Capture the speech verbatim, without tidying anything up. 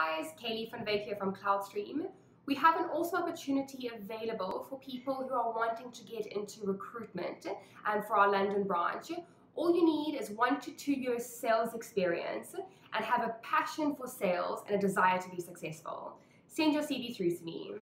guys, Caylee from here from Cloudstream. We have an awesome opportunity available for people who are wanting to get into recruitment and for our London branch. All you need is one to two years sales experience and have a passion for sales and a desire to be successful. Send your C V through to me.